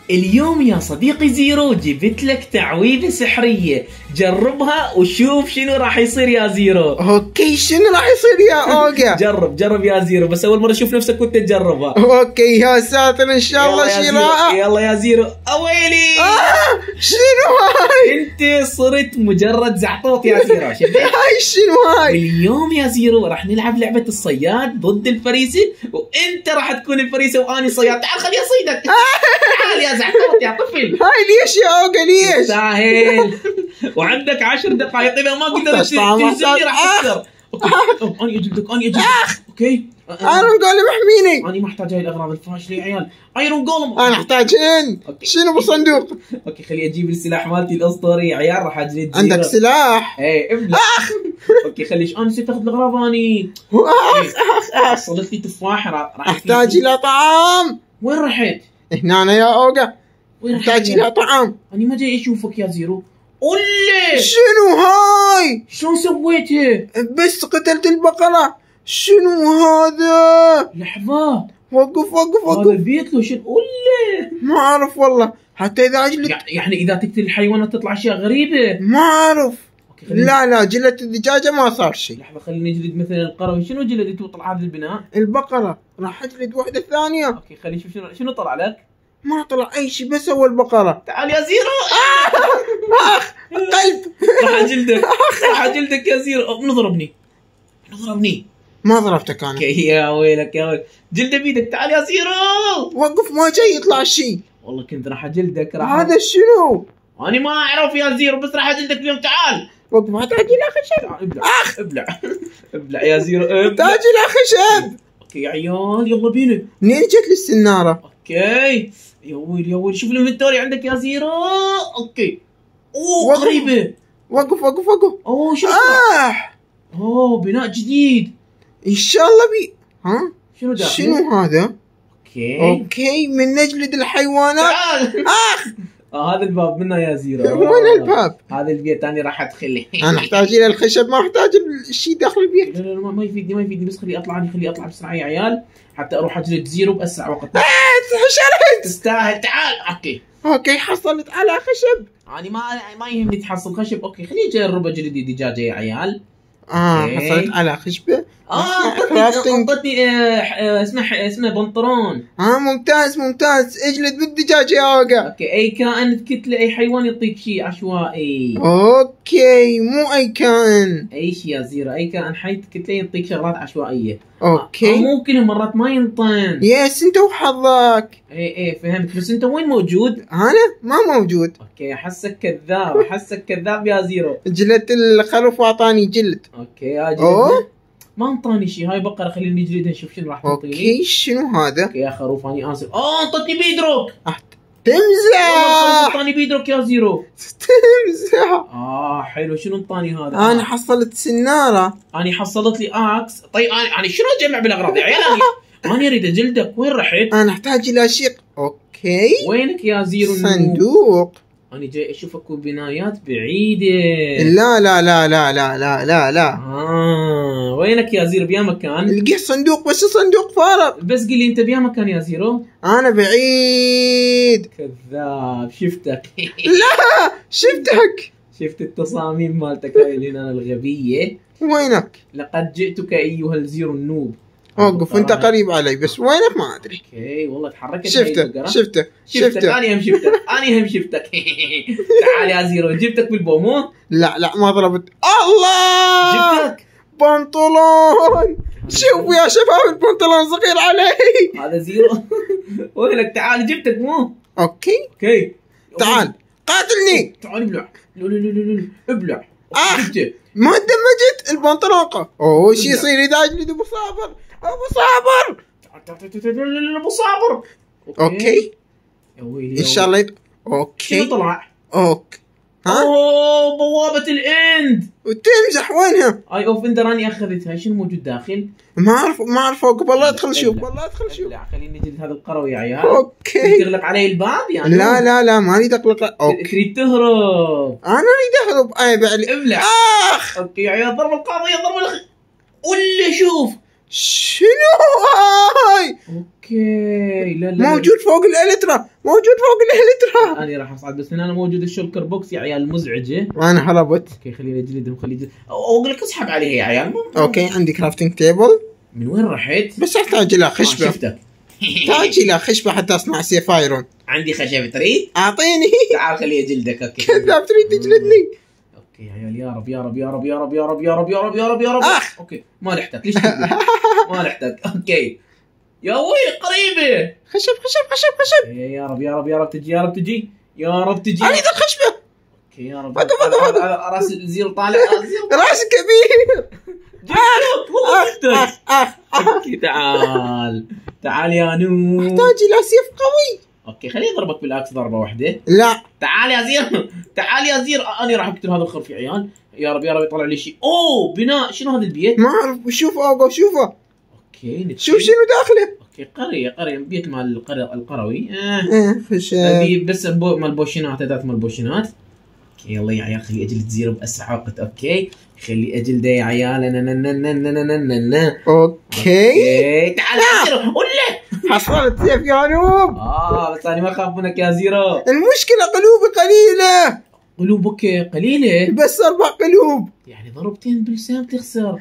اليوم يا صديقي زيرو جبت لك تعويذة سحرية، جربها وشوف شنو راح يصير يا زيرو. اوكي شنو راح يصير يا اوجا؟ جرب يا زيرو، بس اول مرة شوف نفسك وانت تجربها. اوكي يا ساتر ان شاء الله شي رائع. يلا يا زيرو. اويلي شنو هاي؟ انت صرت مجرد زعطوط يا زيرو. شفت هاي شنو هاي؟ اليوم يا زيرو راح نلعب لعبة الصياد ضد الفريسة، وانت راح تكون الفريسة واني صياد. تعال خليني اصيدك. تعال يا زعطوط يا طفل. هاي ليش يا اوجا ليش؟ سهل. وعندك 10 دقائق، اذا ما قدرت تهزمني راح تخسر. اوكي اني اجلدك اوكي. ايرون جولم احميني. انا ما احتاج هاي الاغراض الفاشله يا عيال. ايرون جولم انا احتاج شنو بالصندوق؟ اوكي خلي اجيب السلاح مالتي الاسطوري يا عيال، راح اجلد. عندك سلاح؟ ايه ابلع. اوكي خليش انا نسيت اخذ الاغراض. اني وصلت لي تفاحه راح احتاج الى طعام. وين رحت؟ هنا يا اوجا احتاج الى طعام. انا ما جاي اشوفك يا زيرو. قولي شنو هاي؟ شلون سويته؟ بس قتلت البقرة. شنو هذا؟ لحظة وقف هذا البيت له شنو؟ قولي ما اعرف والله، حتى اذا اجلد يعني اذا تقتل الحيوانات تطلع اشياء غريبة. ما اعرف. لا جلدت الدجاجة ما صار شيء. لحظة خليني اجلد مثلا القروي. شنو جلدت وطلع هذا البناء؟ البقرة. راح اجلد واحدة ثانية. اوكي خليني اشوف شنو طلع لك. ما طلع اي شيء بس هو البقرة. تعال يا زيرو. اخ قلب. راح اجلدك يا زيرو. نضربني. ما ضربتك انا. يا ويلك يا ويلك. جلده بيدك. تعال يا زيرو. وقف ما جاي يطلع شيء. والله كنت راح اجلدك. هذا شنو؟ انا ما اعرف يا زيرو، بس راح اجلدك اليوم. تعال وقف احتاج الى خشب. ابلع يا زيرو. احتاج الى خشب. اوكي يا عيال يلا بينا. منين جت لي السنارة؟ اوكي يا ويلي شوف الانفنتوري عندك يا زيرو. اوكي وقف. قريبة. وقف اوه شوف. اوه بناء جديد ان شاء الله ها شنو داخل؟ شنو هذا؟ اوكي من نجلد الحيوانات. تعال. هذا الباب منه يا زيرو. وين الباب؟ هذا البيت انا راح ادخله. انا احتاج الى الخشب، ما احتاج الشيء داخل البيت. لا ما يفيدني بس خلي اطلع بسرعه يا عيال، حتى اروح اجلد زيرو باسرع وقت. حشرت. تستاهل. تعال. اوكي حصلت على خشب. انا ما يهمني تحصل خشب. اوكي خليني اجرب اجلد دجاجه يا عيال. حصلت على خشبه. انطتني اسمه بنطرون. ممتاز اجلد بالدجاج يا اوجا. اوكي اي كائن تكتله، اي حيوان يعطيك شيء عشوائي. اوكي مو اي كائن. اي شيء يا زيرو، اي كائن حي تكتله يعطيك شغلات عشوائيه. اوكي مو كل مرات ما ينطن. يس انت وحظك. اي فهمت، بس انت وين موجود؟ انا ما موجود. اوكي احسك كذاب يا زيرو. جلدت الخروف واعطاني جلد. اوكي يا جلد. ما انطاني شيء. هاي بقره خليني نجلدها نشوف شنو راح تعطيني. اوكي شنو هذا؟ اوكي يا خروف اني اسف. انطتني بيدروك. تمزح. انطاني بيدروك يا زيرو. تمزح. حلو. شنو انطاني هذا؟ انا حصلت سنارة. انا حصلت لي اكس. طيب انا شنو اجمع بالاغراض يا عيال؟ انا اريد اجلدك. وين رحت؟ انا احتاج الى شيء. اوكي وينك يا زيرو؟ صندوق. أنا جاي أشوفك ببنايات بعيدة. لا. وينك يا زيرو؟ بيا مكان. لقيت صندوق بس صندوق فارغ. بس قل لي أنت بيا مكان يا زيرو. أنا بعيد. كذاب. شفتك. لا شفتك. شفت التصاميم مالتك هاي اللي أنا الغبية. وينك؟ لقد جئتك أيها الزيرو النوب. وقف انت قريب علي بس وينك ما ادري. اوكي والله تحركت. شفته انا هم شفتك. تعال يا زيرو جبتك بالبومو. لا ما ضربت. الله جبتك بنطلون. شوفوا يا شباب البنطلون صغير علي. هذا زيرو. وينك؟ تعال جبتك مو. اوكي تعال قاتلني. تعال ابلع. ابلع. ما دمجت البنطلون. ايش يصير اذا اجلد ابو صابر؟ ابو صابر. اوكي يا ويلي ان شاء الله اوكي شنو طلع؟ اوكي بوابة الاند. وتمزح وينها؟ اي اوف اندر اني اخذتها. شنو موجود داخل؟ ما اعرف اوقف. والله ادخل شوف. لا خليني نجلد هذا القروي يا عيال. اوكي تغلق علي الباب يعني؟ لا ما اريد اغلق. اوكي تريد تهرب. انا اريد اهرب. ابلع. اوكي يا عيال. ضرب القاضية. ضرب ولا شوف شنو هاي؟ اوكي لا موجود فوق الالترا، موجود فوق الالترا. انا راح اصعد بس من انا موجود الشولكر بوكس يا عيال مزعجه. وانا هربت. اوكي خليني اجلدهم اقول لك اسحب عليها يا عيال. اوكي عندي كرافتنج تيبل. من وين رحت؟ بس احتاج الى خشبه. شفتك. احتاج الى خشبه حتى اصنع سيف ايرون. عندي خشب تريد؟ اعطيني. تعال خليه جلدك. اوكي كذاب تريد تجلدني. اوكي يا عيال يا رب يا رب يا رب يا رب يا رب يا رب يا رب يا رب يا رب. اخ اوكي ما نحتاج ليش تقول؟ ما نحتاج. اوكي يا وي قريبه. خشب خشب خشب خشب. يا رب يا رب يا رب تجي يا رب تجي يا رب تجي. اريد الخشبه. اوكي يا رب. راس الزير طالع. راس كبير. جبتك والله جبتك. اخ اوكي تعال تعال يا نور. احتاج الى سيف قوي. اوكي خليني اضربك بالاكس ضربه واحده. لا تعال يا زير تعال يا زير. انا راح اقتل هذا الخرف يا عيال. يا رب يا رب يطلع لي شيء. اوه بناء. شنو هذا البيت؟ ما اعرف. شوف اوغو شوفه. اوكي شوف شنو داخله. اوكي قريه بيت مال القروي. خشب. ابي بس مال بوشينات. اداه مال بوشينات. اوكي يلا يا عيال خلي اجلد زيرو باسرع وقت. اوكي خلي اجلده يا عيال. اوكي تعال يا زيرو ولا حصلت سيف يا نوب. بس انا ما اخاف منك يا زيرو. المشكلة قلوبي قليلة. قلوبك قليله بس 4 قلوب. يعني ضربتين بالسهم تخسر.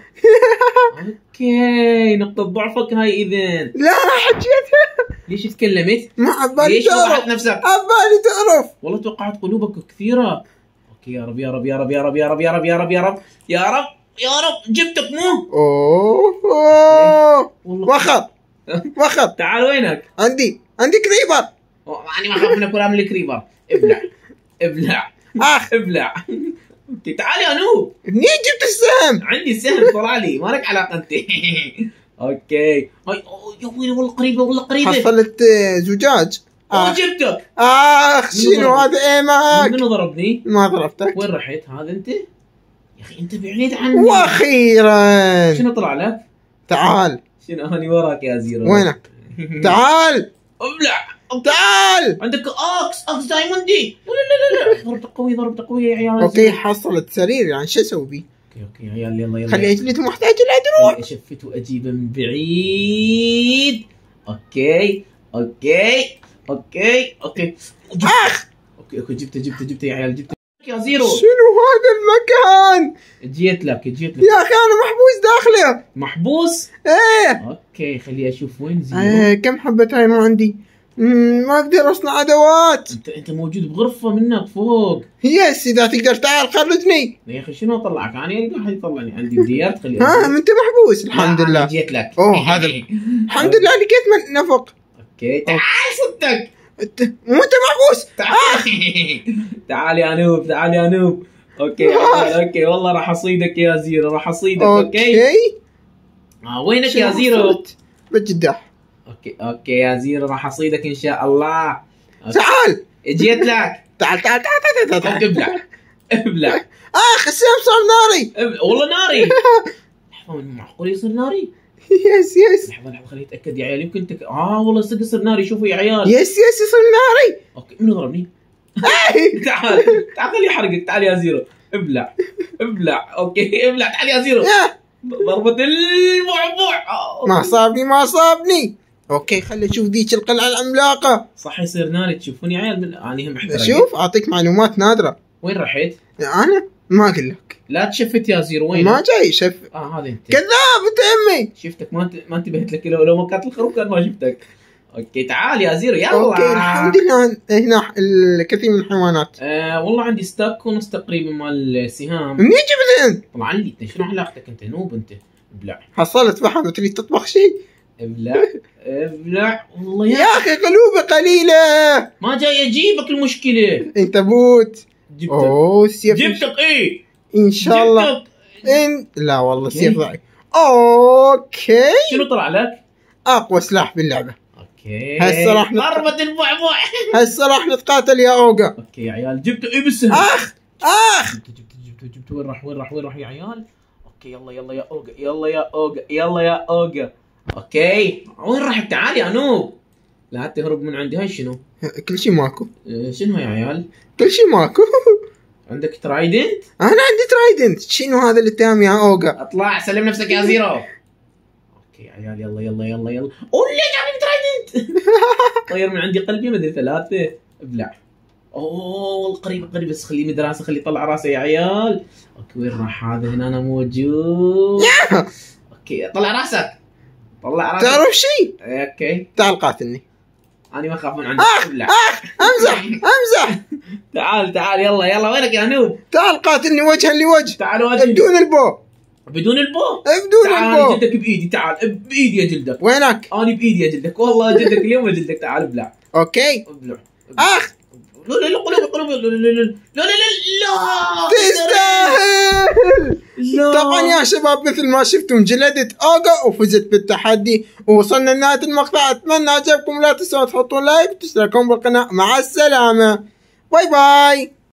اوكي نقطة ضعفك هاي اذن. لا حكيتها. ليش تكلمت؟ ما عبالي ليش وضحت تعرف. نفسك؟ عبالي تعرف. والله توقعت قلوبك كثيرة. اوكي يا رب يا رب يا رب يا رب يا رب يا رب يا رب يا رب يا رب يا رب جبتك مو؟ اوه والله وخر. تعال وينك؟ عندي كريبر. انا ما اخاف منك ولا من الكريبر. ابلع اخ ابلع. اوكي تعال يا نوب. منين جبت السهم؟ عندي سهم طلع لي ما لك علاقة انت. اوكي هاي يا ويلي والله قريبة والله قريبة. حصلت زجاج. جبتك. شنو هذا ايمك؟ منو ضربني؟ ما ضربتك. وين رحت؟ هذا انت؟ يا اخي انت بعيد عني. واخيرا شنو طلع لك؟ تعال. شنو هاني وراك يا زيرو. وينك؟ تعال ابلع. تعال. عندك اكس دايموندي. لا ضربته قوية يا عيال. اوكي حصلت سرير يعني شو اسوي بيه؟ اوكي يا عيال يلا خلي اجلد محتاج الادروع. اشفت واجيبه من بعيد. اوكي اخ اوكي جبته يا عيال. جبته يا زيرو. شنو هذا المكان؟ جيت لك يا اخي انا محبوس داخله. محبوس؟ ايه. اوكي خلي اشوف وين زيرو. كم حبة هاي ما عندي. ما اقدر اصنع ادوات. انت موجود بغرفة منك فوق. يس اذا تقدر تعال خرجني. يا اخي شنو اطلعك؟ انا قاعد يطلعني عندي بديار تخلي. انت محبوس. الحمد لله جيت لك. اوه هذا الحمد لله لقيت من نفق. اوكي تعال صدق. مو انت محبوس. تعال يا نوب. اوكي والله راح اصيدك يا زيرو. راح اصيدك. اوكي وينك يا زيرو؟ بجدح. اوكي يا زيرو راح اصيدك ان شاء الله. تعال. جيت لك. تعال ابلع. السهم صار ناري. والله ناري. لحظة معقول يصير ناري؟ يس لحظة خليني اتاكد يا عيال. يمكن والله صدق يصير ناري. شوفوا يا عيال. يس يصير ناري. اوكي منو ضربني؟ تعال خليه يحرقك. تعال يا زيرو. ابلع. اوكي ابلع. تعال يا زيرو. ضربة البعبع. ما صابني. اوكي خلي اشوف ذيك القلعة العملاقة. صح يصير ناري. تشوفوني يا عيال انا هم محترق. شوف اعطيك معلومات نادرة. وين رحت؟ انا ما اقول لك. لا تشفت يا زيرو. وين؟ ما جاي شف. هذا انت كذاب. انت امي. شفتك ما انتبهت لك. لو ما كانت الخروف كان ما شفتك. اوكي تعال يا زيرو يلا. اوكي الحمد لله هنا الكثير من الحيوانات. والله عندي ستاك ونص تقريبا مال السهام. منين جبت؟ طبعا لي. شنو علاقتك انت نوب انت؟ ابلع. حصلت فحم تريد تطبخ شيء؟ ابلع والله يا اخي قلوبي قليلة. ما جاي اجيبك. المشكلة انت بوت. جبتك. اوه سيف. جبتك ايه ان شاء الله. لا والله سيف ضعيف. اوكي شنو طلع لك؟ اقوى سلاح باللعبة. اوكي هسه راح ضربة البعبع. هسه راح نتقاتل يا اوغا. اوكي يا عيال جبته ايه بالسهم. اخ جبته. وين راح يا عيال؟ اوكي يلا يا اوغا. اوكي وين رحت؟ تعال يا نوب. لا تهرب من عندي. هاي شنو؟ كل شيء ماكو. شنو يا عيال؟ كل شيء ماكو. عندك ترايدنت؟ انا عندي ترايدنت. شنو هذا الاتهام يا اوغا؟ اطلع سلم نفسك يا زيرو. اوكي يا عيال يلا يلا يلا يلا. ولا جاني ترايدنت. طير من عندي قلبي مدري 3. ابلع. اوه قريب قريب بس خليه مدراسه خليه يطلع راسه يا عيال. اوكي وين راح هذا هنا انا موجود. اوكي طلع راسك. طلع راسك. تعرف شيء؟ اوكي تعال قاتلني. انا ما اخاف من عندك. ابلع. امزح امزح. تعال تعال يلا يلا وينك يا نوب؟ تعال قاتلني وجها لوجه. تعال واجهني. بدون البو. بدون البو؟ بدون تعال البو. جلدك بايدي تعال بايدي اجلدك. وينك؟ انا بايدي اجلدك والله اجلدك اليوم اجلدك تعال ابلع. اوكي. ابلع. اخ لا لا لا قلوب قلوب لا لا لا لا لا تستاهل. لا. طبعا يا شباب مثل ما شفتم جلدت اوغا وفزت بالتحدي ووصلنا لنهاية المقطع. اتمنى عجبكم لا تنسوا تحطون لايك وتشتركون بالقناة. مع السلامة باي باي.